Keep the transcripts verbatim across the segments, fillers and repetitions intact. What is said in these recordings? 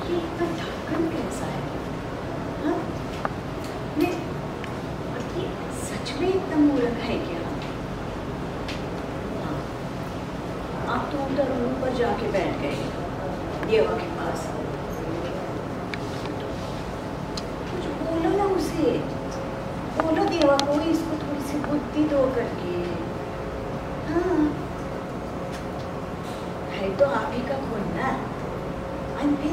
ये इतना ढक्कन कैसा है? हाँ? मैं ये सच में इतना मूर्ख है क्या? हाँ, आप तो उधर रूम पर जाके बैठ गए देवा के पास। कुछ बोलो ना उसे, बोलो देवा को इसको थोड़ी सी बुद्धि दो करके। हाँ, है तो आप ही का खून ना। और फिर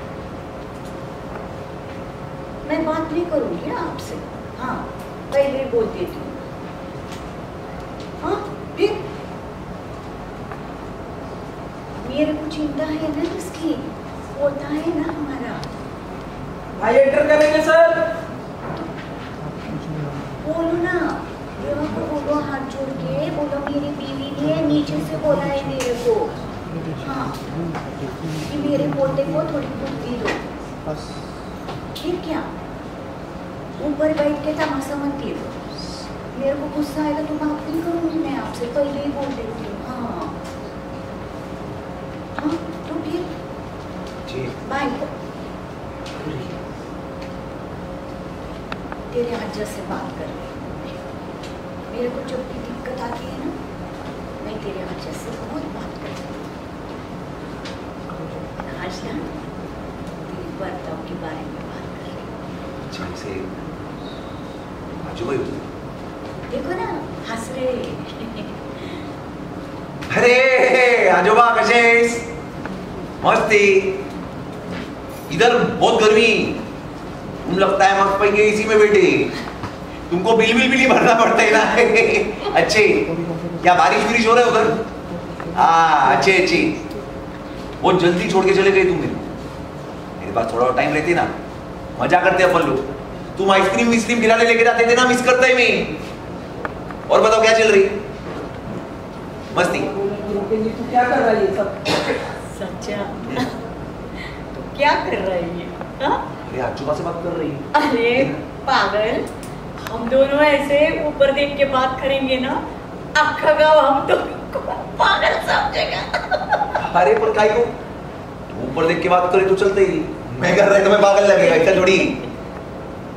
मैं बात नहीं करूंगी आपसे। हाँ, पहले बोल देती हूँ। हाँ, फिर मेरे को चिंता है ना इसकी, होता है ना हमारा। भाई एंटर करेंगे सर। बोलो ना, देवा को बोलो, हाथ जोड़ के बोलो मेरी बीवी ने नीचे से बोला है मेरे को। हाँ, कि मेरे पोते को थोड़ी बुद्धि दो। फिर क्या, ऊपर बैठ के तमाशा मत दो। मेरे को गुस्सा आएगा तो बात नहीं करूंगी मैं आपसे, पहले ही बोल देती हूँ। हाँ हाँ, तो फिर बाय। तेरे अज्जा से बात कर। मेरे को जब भी दिक्कत आती है ना, मैं तेरे अज्जा से बहुत बात करती हूँ। आज ना तेरे बर्ताव के बारे में बात कर रही हूँ। से आजू देखो ना, हंस रहे। अरे आजोबा कसे आहेस? मस्ती। इधर बहुत गर्मी, तुम लगता है मस्त पैके इसी में बैठे। तुमको बिल बिल भी नहीं भरना पड़ता है ना। अच्छे, क्या बारिश बिरिश हो रहा है उधर? हाँ अच्छे अच्छे। बहुत जल्दी छोड़ के चले गए तुम मेरे मेरे पास थोड़ा टाइम रहते ना, मजा करते अपन लोग। तुम आइसक्रीम विस्क्रीम खिलाने लेके जाते थे ना, मिस करता है मैं। और बताओ क्या चल रही? मस्ती। तू क्या कर रही है सब? सच्चा तो क्या कर रही है? हाँ? अरे आजूबा से बात कर रही है। अरे पागल, हम दोनों ऐसे ऊपर देख के बात करेंगे ना, अक्खा गाँव हम तो पागल समझेगा। अरे पर काय को ऊपर देख के बात करे तो चलते ही, मैं कर रहा है तो मैं पागल लगेगा, इसका थोड़ी।